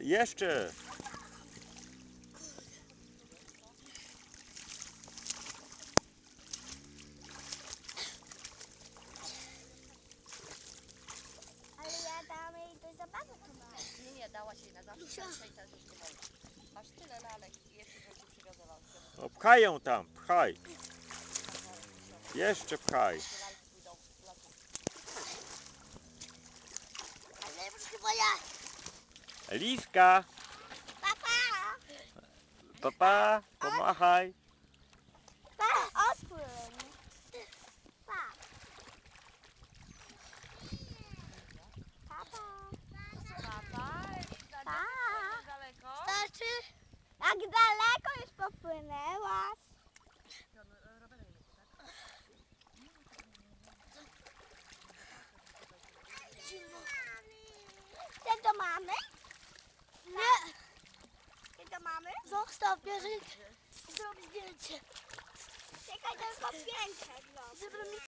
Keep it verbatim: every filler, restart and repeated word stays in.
Jeszcze. Ale ja dam jej do zabawy chyba. Nie, nie, dałaś jej na zawsze. Dzisiaj też już nie wolno. Masz tyle lalek i jeszcze bym ci przywiozę lalkę. No, pchaj ją tam, pchaj. Jeszcze pchaj. Ale już chyba ja. Eliska, Papa! papa, pomachaj. Pa, odpłyń. Pa. Papa. Papa, Pa. daleko? Znaczy, jak daleko już popłynęłaś? Ty do mamy? Nie. Ty do mamy? Zostaw, bierz. Zrób zdjęcie. Czekaj, tylko piękne.